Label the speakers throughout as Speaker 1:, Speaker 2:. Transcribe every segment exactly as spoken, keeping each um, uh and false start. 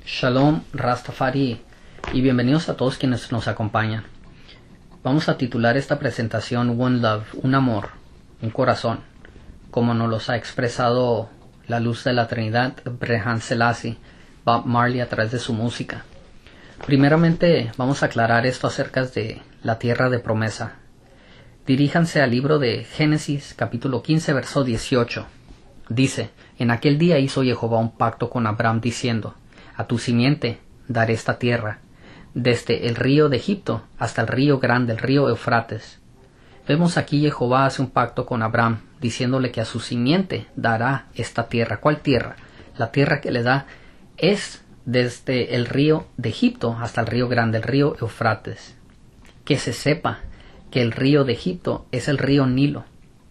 Speaker 1: Shalom Rastafari y bienvenidos a todos quienes nos acompañan. Vamos a titular esta presentación One Love, un amor, un corazón, como nos los ha expresado la luz de la Trinidad, Brehan Selassie, Bob Marley a través de su música. Primeramente vamos a aclarar esto acerca de la tierra de promesa. Diríjanse al libro de Génesis capítulo quince verso dieciocho. Dice: En aquel día hizo Jehová un pacto con Abraham diciendo: a tu simiente daré esta tierra, desde el río de Egipto hasta el río grande, el río Eufrates. Vemos aquí Jehová hace un pacto con Abraham, diciéndole que a su simiente dará esta tierra. ¿Cuál tierra? La tierra que le da es desde el río de Egipto hasta el río grande, el río Eufrates. Que se sepa que el río de Egipto es el río Nilo.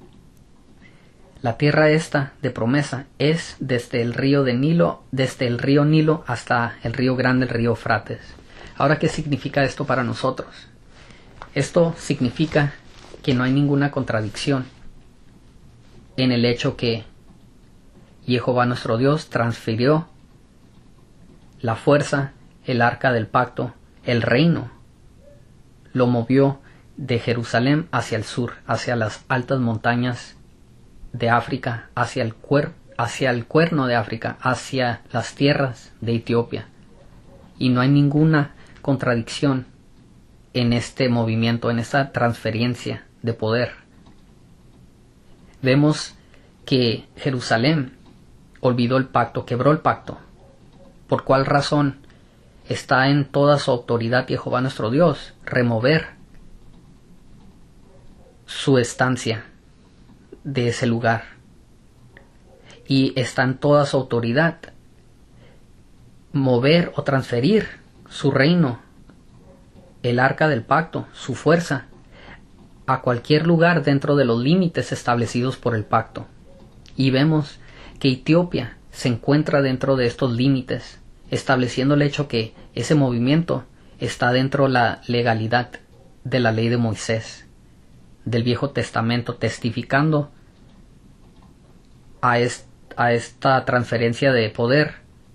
Speaker 1: La tierra esta de promesa es desde el río de Nilo, desde el río Nilo hasta el río grande, el río Eufrates. Ahora, ¿qué significa esto para nosotros? Esto significa que no hay ninguna contradicción en el hecho que Jehová nuestro Dios transfirió la fuerza, el arca del pacto, el reino, lo movió de Jerusalén hacia el sur, hacia las altas montañas de África, hacia el, cuer hacia el cuerno de África, hacia las tierras de Etiopía. Y no hay ninguna contradicción en este movimiento, en esta transferencia de poder. Vemos que Jerusalén olvidó el pacto, quebró el pacto. ¿Por cuál razón? Está en toda su autoridad Jehová nuestro Dios remover su estancia de ese lugar, y está en toda su autoridad mover o transferir su reino, el arca del pacto, su fuerza, a cualquier lugar dentro de los límites establecidos por el pacto. Y vemos que Etiopía se encuentra dentro de estos límites, estableciendo el hecho que ese movimiento está dentro de la legalidad de la ley de Moisés, del Viejo Testamento, testificando a, est a esta transferencia de poder.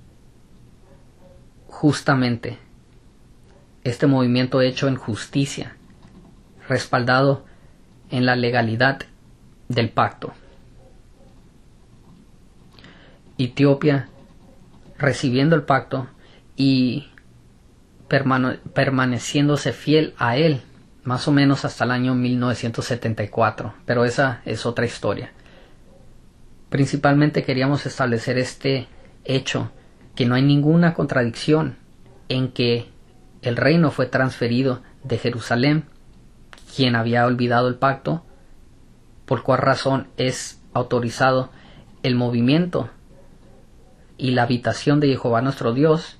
Speaker 1: Justamente este movimiento hecho en justicia, respaldado en la legalidad del pacto. Etiopía recibiendo el pacto y permane permaneciéndose fiel a él, más o menos hasta el año mil novecientos setenta y cuatro, pero esa es otra historia. Principalmente queríamos establecer este hecho, que no hay ninguna contradicción en que el reino fue transferido de Jerusalén, quien había olvidado el pacto, por cuál razón es autorizado el movimiento y la habitación de Jehová nuestro Dios,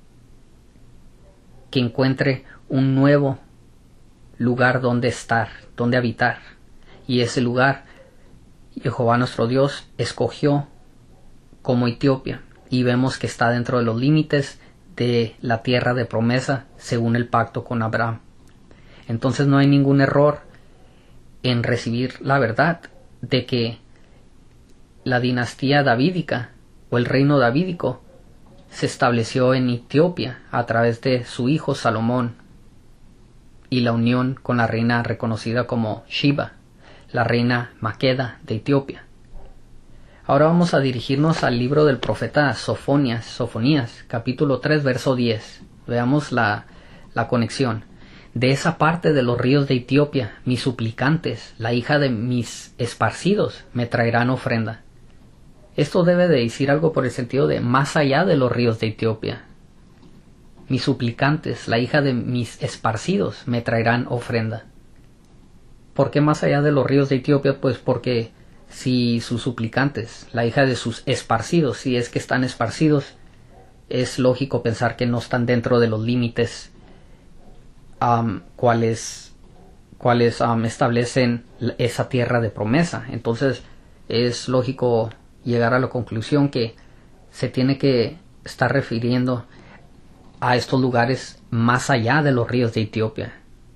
Speaker 1: que encuentre un nuevo lugar donde estar, donde habitar. Y ese lugar Jehová nuestro Dios escogió como Etiopía, y vemos que está dentro de los límites de la tierra de promesa según el pacto con Abraham. Entonces no hay ningún error en recibir la verdad de que la dinastía davídica o el reino davídico se estableció en Etiopía a través de su hijo Salomón y la unión con la reina reconocida como Sheba, la reina Maqueda de Etiopía. Ahora vamos a dirigirnos al libro del profeta Sofonías, Sofonías, capítulo tres, verso diez. Veamos la, la conexión. De esa parte de los ríos de Etiopía, mis suplicantes, la hija de mis esparcidos, me traerán ofrenda. Esto debe de decir algo por el sentido de más allá de los ríos de Etiopía. Mis suplicantes, la hija de mis esparcidos, me traerán ofrenda. ¿Por qué más allá de los ríos de Etiopía? Pues porque si sus suplicantes, la hija de sus esparcidos, si es que están esparcidos, es lógico pensar que no están dentro de los límites um, cuales, cuales um, establecen esa tierra de promesa. Entonces es lógico llegar a la conclusión que se tiene que estar refiriendo a estos lugares más allá de los ríos de Etiopía.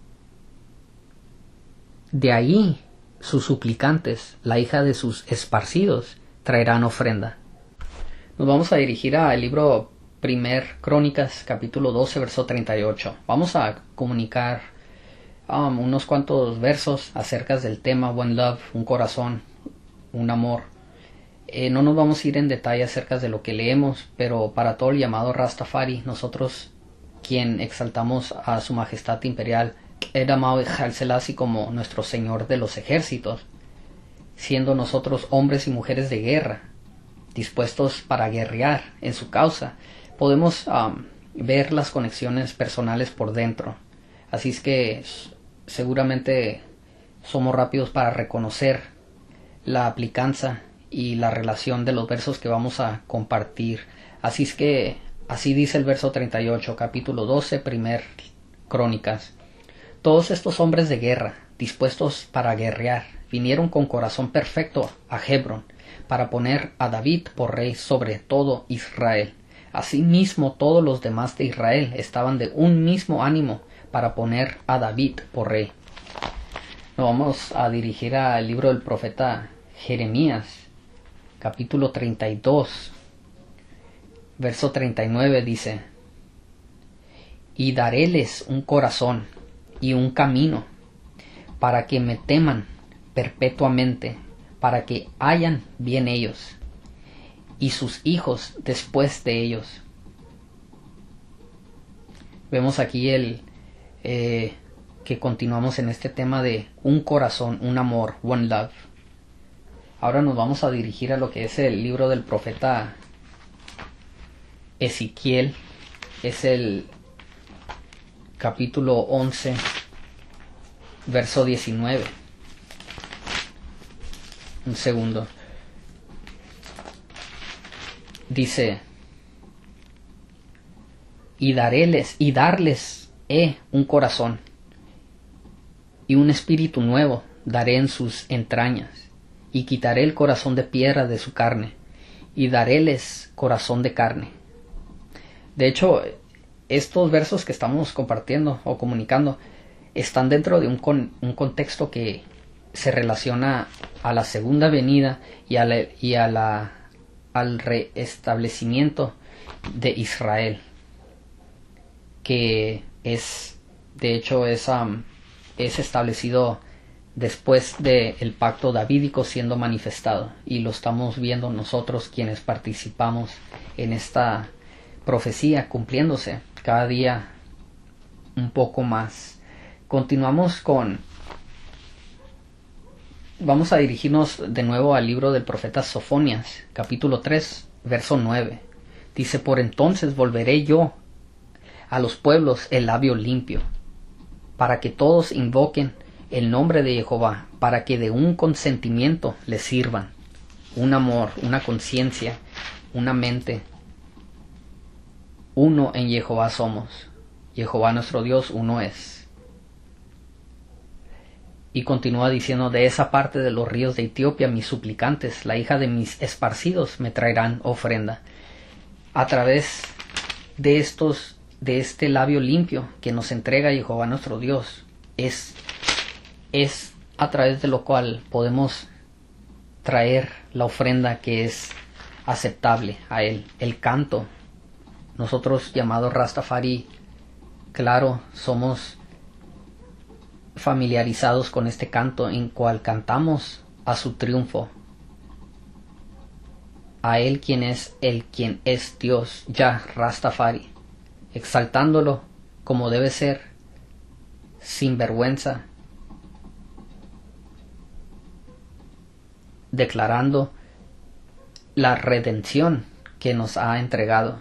Speaker 1: De ahí sus suplicantes, la hija de sus esparcidos, traerán ofrenda. Nos vamos a dirigir al libro Primer Crónicas, capítulo doce, verso treinta y ocho. Vamos a comunicar um, unos cuantos versos acerca del tema One Love, un corazón, un amor. Eh, no nos vamos a ir en detalle acerca de lo que leemos, pero para todo el llamado Rastafari, nosotros, quien exaltamos a su majestad imperial, Ed Amau Haile Selassie, como nuestro señor de los ejércitos, siendo nosotros hombres y mujeres de guerra, dispuestos para guerrear en su causa, podemos um, ver las conexiones personales por dentro. Así es que seguramente somos rápidos para reconocer la aplicanza y la relación de los versos que vamos a compartir. Así es que así dice el verso treinta y ocho, capítulo doce, primer Crónicas. Todos estos hombres de guerra, dispuestos para guerrear, vinieron con corazón perfecto a Hebrón, para poner a David por rey sobre todo Israel. Asimismo, todos los demás de Israel estaban de un mismo ánimo para poner a David por rey. Nos vamos a dirigir al libro del profeta Jeremías, capítulo treinta y dos, verso treinta y nueve, dice: Y daréles un corazón y un camino, para que me teman perpetuamente, para que hayan bien ellos, y sus hijos después de ellos. Vemos aquí el eh, que continuamos en este tema de un corazón, un amor, one love. Ahora nos vamos a dirigir a lo que es el libro del profeta Ezequiel. Es el capítulo once, verso diecinueve. Un segundo. Dice: Y daréles, y darles he un corazón, y un espíritu nuevo daré en sus entrañas, y quitaré el corazón de piedra de su carne, y daréles corazón de carne. De hecho, estos versos que estamos compartiendo o comunicando están dentro de un, con, un contexto que se relaciona a la segunda venida y, a la, y a la, al restablecimiento de Israel, que es, de hecho, es, um, es establecido después del pacto davídico siendo manifestado, y lo estamos viendo nosotros quienes participamos en esta profecía cumpliéndose cada día un poco más. Continuamos con vamos a dirigirnos de nuevo al libro del profeta Sofonías, capítulo tres, verso nueve. Dice: Por entonces volveré yo a los pueblos el labio limpio, para que todos invoquen el nombre de Jehová, para que de un consentimiento les sirvan, un amor, una conciencia, una mente. Uno en Jehová somos, Jehová nuestro Dios uno es. Y continúa diciendo: De esa parte de los ríos de Etiopía mis suplicantes, la hija de mis esparcidos, me traerán ofrenda. A través de estos, de este labio limpio que nos entrega Jehová nuestro Dios, es, es a través de lo cual podemos traer la ofrenda que es aceptable a Él, el canto. Nosotros, llamados Rastafari, claro, somos familiarizados con este canto en cual cantamos a su triunfo, a Él quien es el quien es Dios, Yah Rastafari, exaltándolo como debe ser, sin vergüenza, declarando la redención que nos ha entregado,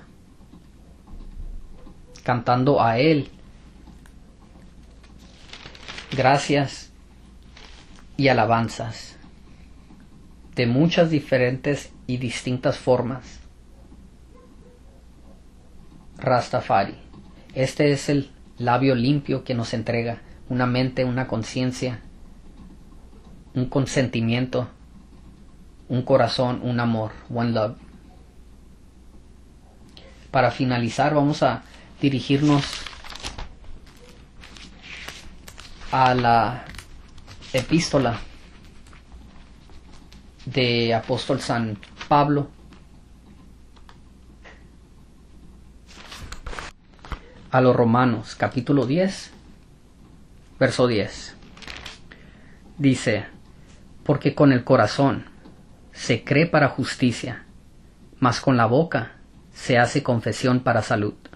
Speaker 1: cantando a Él gracias y alabanzas de muchas diferentes y distintas formas. Rastafari, este es el labio limpio que nos entrega una mente, una conciencia, un consentimiento, un corazón, un amor, one love. Para finalizar, vamos a dirigirnos a la epístola de apóstol San Pablo, a los Romanos capítulo diez, verso diez. Dice, porque con el corazón se cree para justicia, mas con la boca se hace confesión para salud.